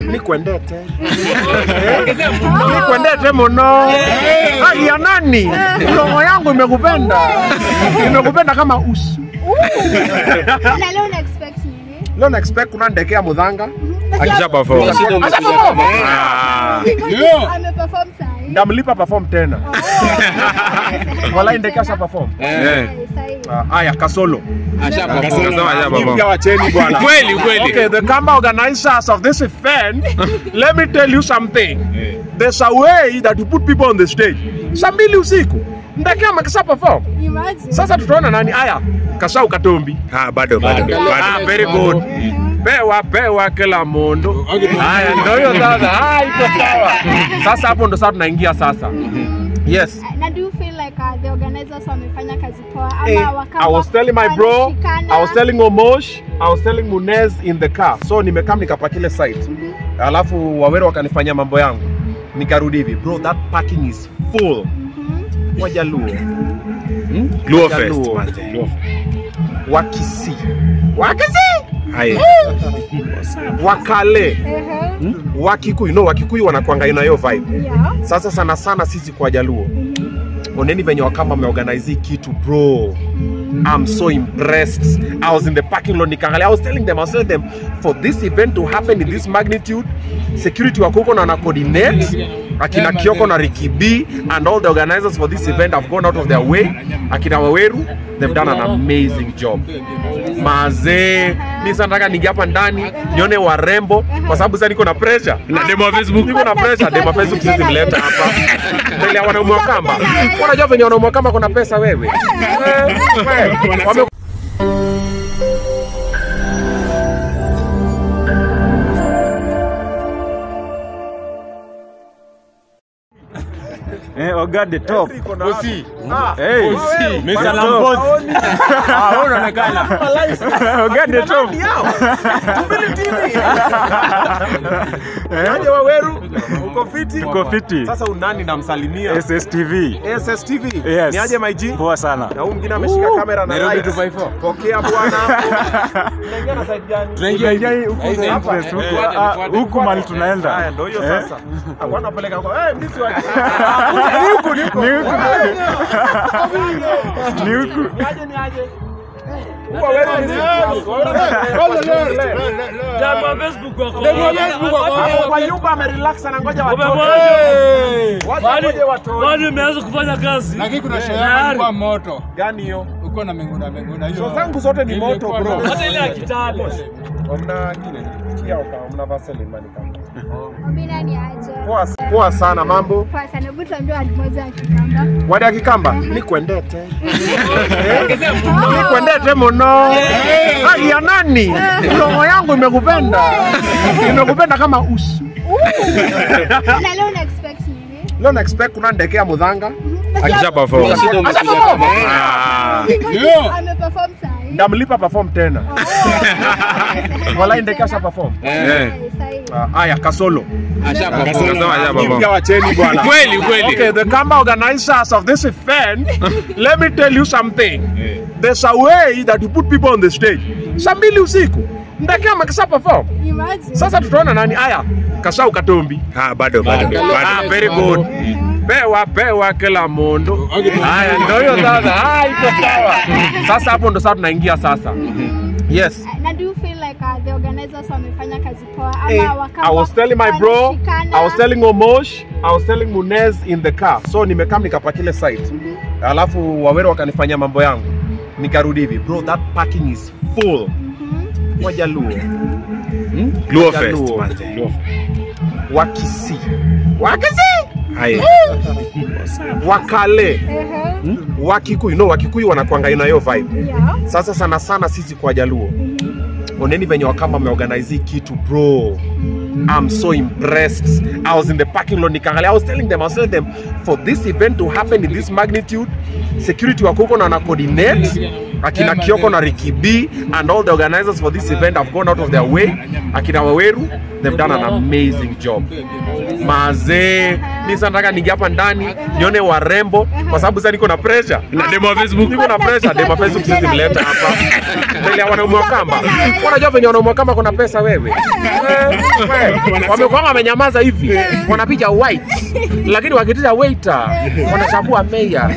Nikuendete. Nikuendete mono. Hali ya nani? Roho yangu imekupenda. Imekupenda kama usu. Na leo na expect nini? Leo na expect kuna ndege ya Mudhanga. Akisha perform. Ameperform sahi. Ndamlipa perform tena. Wala ndege asha perform. Aya Kasolo. Pia wacheni bwana. Kweli. Okay, the camera organizers of this event, let me tell you something. There's a way that you put people on the stage. Saa 2 usiku. Ndege amekisha perform. Imagine. Sasa tutaona nani? Aya, Kasau Katombi. Bado. Very good. Pewa kila mondo. Haya ndio hiyo sasa. Iko sawa. Sasa hapo ndo sasa tunaingia sasa. Yes. Na do you feel like the organizers wamefanya kazi poa ama wakati I was telling my bro, I was telling Omosh, I was telling Munez in the car. So nimekam nikapakile site. Alafu Wawero wakanifanyia mambo yangu. Nikarudi hivi, bro, that parking is full. Wajaluo. Luo Fest. Wakisi. Wakale. Wakikuyu, no, Wakikuyu wanakuanga ina hiyo vibe. Yeah. Sasa sana sisi kwa Jaluo. Oneni venye wakamba wameorganize kitu bro. I'm so impressed. I was in the parking lot nikangalia. I was telling them for this event to happen in this magnitude, security wako na coordinate. Akina Kioko na Ricky B and all the organizers for this event have gone out of their way. Akina Waweru, they've done an amazing job. Maze, nisa nataka ningia hapa ndani nione warembo kwa sababu sasa niko na pressure. Na demo wa Facebook. Niko na pressure, demo wa Facebook sisi mleta hapa. Mbele ya wanaume wa kamba. Unajua venye wanaume wa kamba kuna pesa wewe. Oga the top. Bosi. Hey, Mr. Lambos. Unaonekana. Oga the top. Aje Waweru, uko fiti? Uko fiti. Sasa unani namsalimia? SSTV. SSTV. Yes. Ni aje my G? Poa sana. Na huyu mwingine ameshika kamera na Nairobi light. 254. Pokea bwana. Tunaingia na side gani? Tunaingia huku mali tunaenda. Haya ndio hiyo sasa. Hapana peleka kwa mimi wa. Ni huku. Ni aje. Uko wewe ni Demo Facebook wako. kwa nyumba amerelax na ngoja watoke. Bado umeanza kufanya kazi. Lakini kuna sherehe kwa moto. Gani hiyo? Uko na menguna hiyo. So zangu zote ni moto bro. Hata ile ya Kitale. Mna kile kia mna Vaseline mani kama. Mbona ni aje? Poa sana mambo. Poa sana. Hebu tuambie watu moja ya Kikamba. Wadi ya Kikamba? Nikuendete. Nikuendete mono. Hali ya nani? Roho yangu imekupenda. Imekupenda kama usu. Na leo na expect nini? Leo na expect kuna ndege ya Mudhanga. Akisha perform. Ameperform sahi. Ndamlipa perform tena. Wala ndege asha perform. Aya Kasolo. Pia wacheni bwana. Kweli. Okay, the camera organizers of this event, let me tell you something. There's a way that you put people on the stage. Saa 2 usiku. Ndege amekisha perform. Imagine. Sasa tutaona nani? Aya, Kasau Katombi. Bado. Very good. Pewa kila mondo. Haya ndio hiyo sasa. Iko sawa. Sasa hapo ndo sasa tunaingia sasa. Yes. Na do you feel like the organizers wamefanya kazi poa ama wakati I was telling my bro, I was telling Omosh, I was telling Munez in the car. So nimekam nikapakile site. Alafu Wawero wakanifanyia mambo yangu. Nikarudi hivi, bro, that parking is full. Wajaluo. Luo Fest. Wakisi. Wakale. Wakikuyu, no, Wakikuyu wanakuanga ina hiyo vibe. Yeah. Sasa sana sisi kwa Jaluo. Oneni venye wakamba wameorganize kitu bro. I'm so impressed. I was in the parking lot nikangalia. I was telling them for this event to happen in this magnitude, security wako na coordinate. Akina Kioko na Ricky B and all the organizers for this event have gone out of their way. Akina Waweru, they've done an amazing job. Maze, nisa nataka ningia hapa ndani nione warembo kwa sababu sasa niko na pressure. Na demo wa Facebook. Niko na pressure, demo wa Facebook sisi mleta hapa. Mbele ya wanaume wa kamba. Unajua venye wanaume wa kamba kuna pesa wewe. wamekuwa wamenyamaza hivi, wanapiga white, lakini wakitisha waiter wanachagua mayor.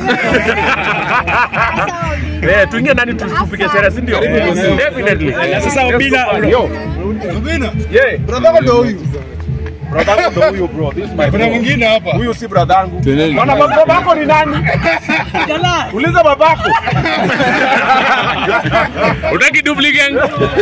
Tuingie ndani tupige sherehe, si ndio? Definitely. Sasa Obina, Obina. Yeah. Brother ndo huyu. Brother ndo huyo bro. This is my Kuna mwingine hapa. Huyu si brother yangu. Bwana babako ni nani? Uliza babako. utaki duplicate?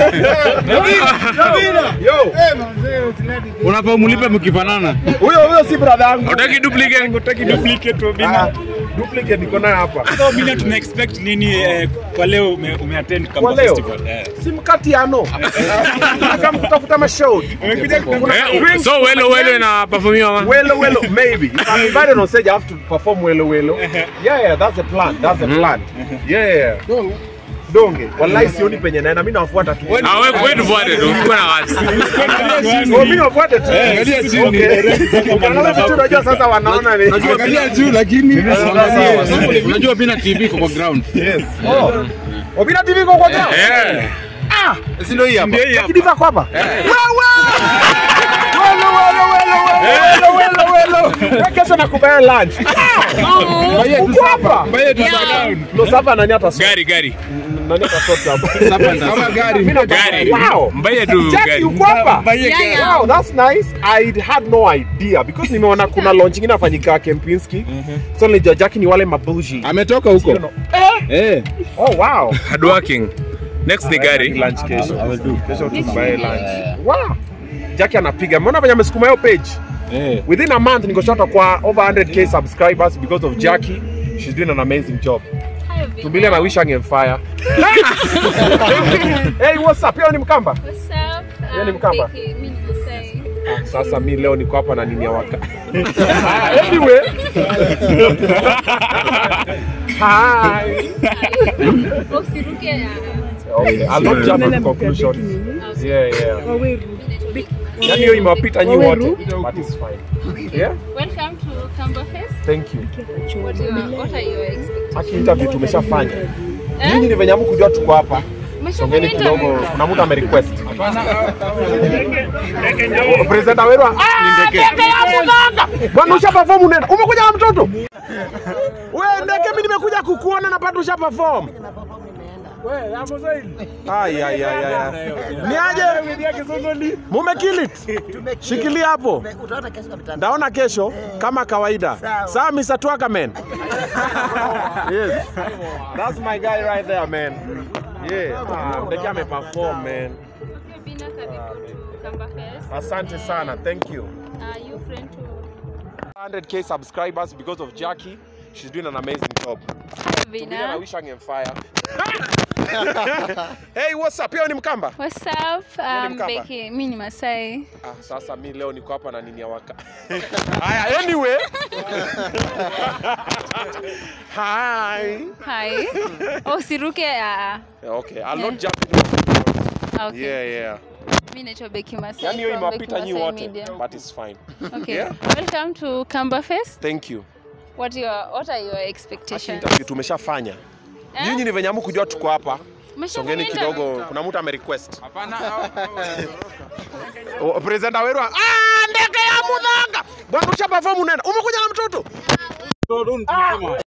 Yo. Unafaa mulipe mkifanana. Huyo si brother yangu. Utaki duplicate? Utaki duplicate Obina. Duplicate niko naye hapa. So Obina, tuna expect nini kwa leo umeattend Kwa Kamba leo? Festival? Si mkati ano. Kama kutafuta mashow. Umekuja So welo na performiwa. Welo, maybe. If I'm invited on stage, I have to perform welo. Yeah, that's the plan. Yeah. Donge, wallahi sioni penye naenda, mimi nawafuata tu. Wewe tufuate tu, usiwe na wasi. Mimi nawafuata tu. Angalia chini. Unaona vitu unajua sasa wanaona ni. Angalia juu lakini Unajua Obina TV iko kwa ground. Yes. Obina TV kwa ground. Si ndio hii hapa. Kidiva kwa hapa. Wewe kesho nakubaya lunch. Uko hapa. Ndo sasa nani atasoma? Gari. Nani atasoma hapa? kama gari. Gari. Wow. Mbaye tu Jackie gari. uko hapa? Wow, that's nice. I had no idea because nimeona kuna launch ingine afanyika Kempinski. So nilijua Jackie ni wale mabuji. Ametoka huko. Oh wow. Hard working. Next ni gari. Lunch kesho. I will do. Kesho tubaye lunch. Wow. Jackie anapiga. Mbona venye amesukuma hiyo page? Within a month nikoshota kwa over 100k subscribers because of Jackie. She's doing an amazing job. Tumbilia na Wishang Empire. Hey, what's up? Yeye ni Mkamba? What's up? Yeye ni Mkamba? Mimi ni Masai. Sasa mimi leo niko hapa na nini ya waka. Anyway. Hi. Usiruke. Okay, I'll not jump to conclusions. Yeah. Yani hiyo imewapita nyinyi wote, but it's fine. Yeah? Welcome to Kamba Fest. Thank you. What are your expectations? Haki interview tumeshafanya. Nyinyi ni venye mkujua tuko hapa. Songeni kidogo, kuna mtu amerequest. Presenter wewe, ndeke ya muganga. Bwana usha perform unaenda. Umekuja na mtoto? Wewe ndeke, mimi nimekuja kukuona na bado usha perform. Wewe hapo zaidi. Ai. Ni aje? Mume kill it. Shikilia hapo. Utaona kesho mtandao. Ndaona kesho kama kawaida. Sawa Mr. Twaka man. Yes. That's my guy right there man. Yeah. Ndeke ameperform man. Bina karibu to Kamba Fest. Asante sana. Thank you. Are you friend to 100k subscribers because of Jackie. She's doing an amazing job. Tumbilia na Wishang Empire. Hey, what's up? Yeye ni Mkamba? What's up? Mkamba? Becky, mimi ni Masai. Sasa mimi leo niko hapa na nini ya waka. Haya, anyway. Hi. Usiruke. Okay, I'll not jump into conclusions. Okay. Yeah. Mimi naitwa Becky Masai. Yani hiyo from imewapita Becky nyinyi Masai wote, Media. but it's fine. Okay. Yeah? Welcome to Kamba Fest. Thank you. What are your Haki expectations? interview tumeshafanya. Nyinyi ni venye mkujua tuko hapa. Songeni kidogo, kuna mtu amerequest. Presenter wewe, ndeke ya mudhanga. Bwana usha perform unaenda. Umekuja na mtoto?